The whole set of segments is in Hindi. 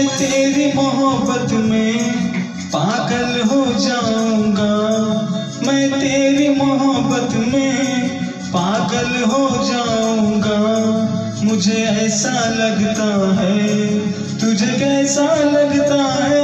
मैं तेरी मोहब्बत में पागल हो जाऊंगा, मैं तेरी मोहब्बत में पागल हो जाऊंगा। मुझे ऐसा लगता है, तुझे कैसा लगता है?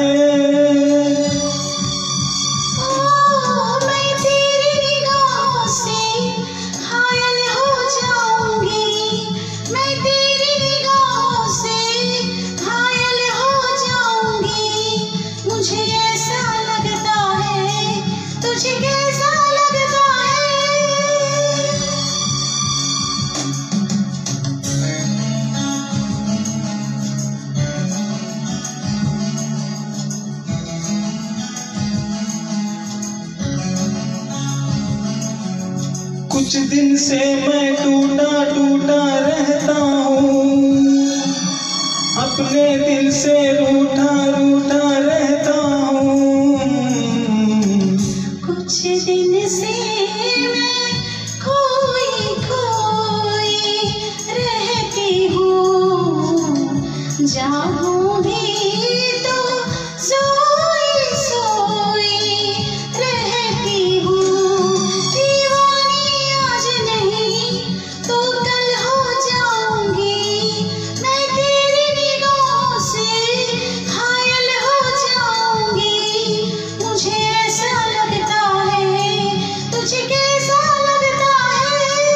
मैं तेरी निगाहों से घायल हो जाऊंगी, मैं तेरी निगाहों से घायल हो जाऊंगी। मुझे ऐसा लगता है, तुझे कैसा लगता है? कुछ दिन से मैं टूटा टूटा रहता हूँ, अपने दिल से रूठा रूठा रहता हूँ। कुछ दिन से मैं खोई खोई रहती हूँ, जागूं भी तो सोई सोई रहती हूँ। दीवानी आज नहीं तो कल हो जाऊंगी, मैं तेरी निगाहों से घायल हो जाऊंगी। मुझे ऐसा लगता है, तुझे कैसा लगता है?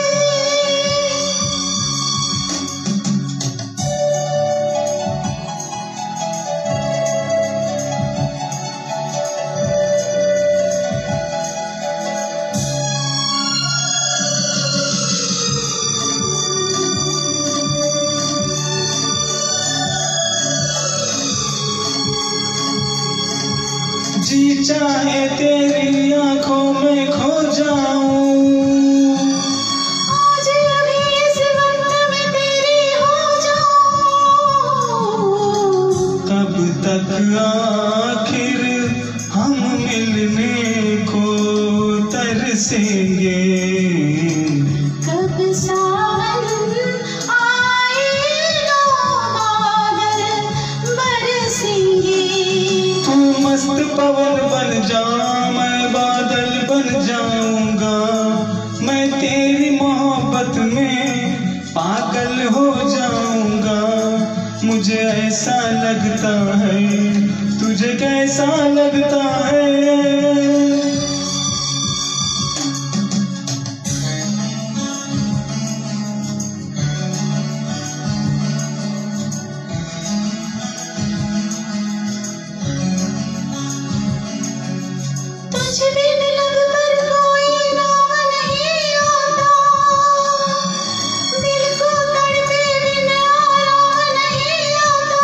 जी चाहे तेरी आंखों में खो जाऊं, आज अभी इस वक्त में तेरी हो जाऊं। कब तक आखिर हम मिलने को तरसेंगे? कब सावन आएगा, बादल बरसेंगे। तू मस्त पवन बन जा, मैं बादल बन जाऊंगा। मैं तेरी मोहब्बत में पागल हो जाऊंगा। मुझे ऐसा लगता है, तुझे कैसा लगता है? तुझ बिन लब पर कोई नाम नहीं आता, दिल को तड़पे बिन आराम नहीं आता।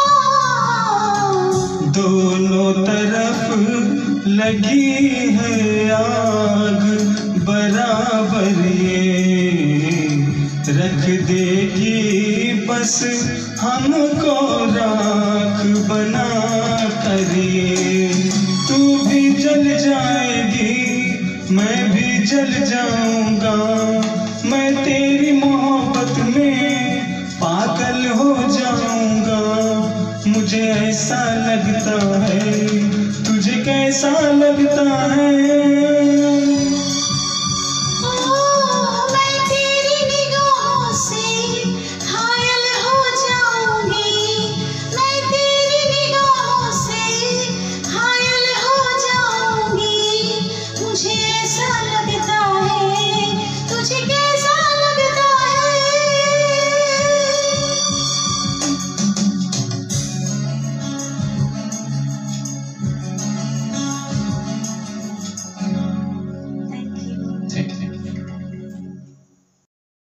दोनों तरफ लगी है आग बराबर, ये रख देगी बस हमको राख बना कर। ये तू भी जल जाएगी, मैं भी जल जाऊंगा। मैं तेरी मोहब्बत में पागल हो जाऊंगा। मुझे ऐसा लगता है, तुझे कैसा लगता है?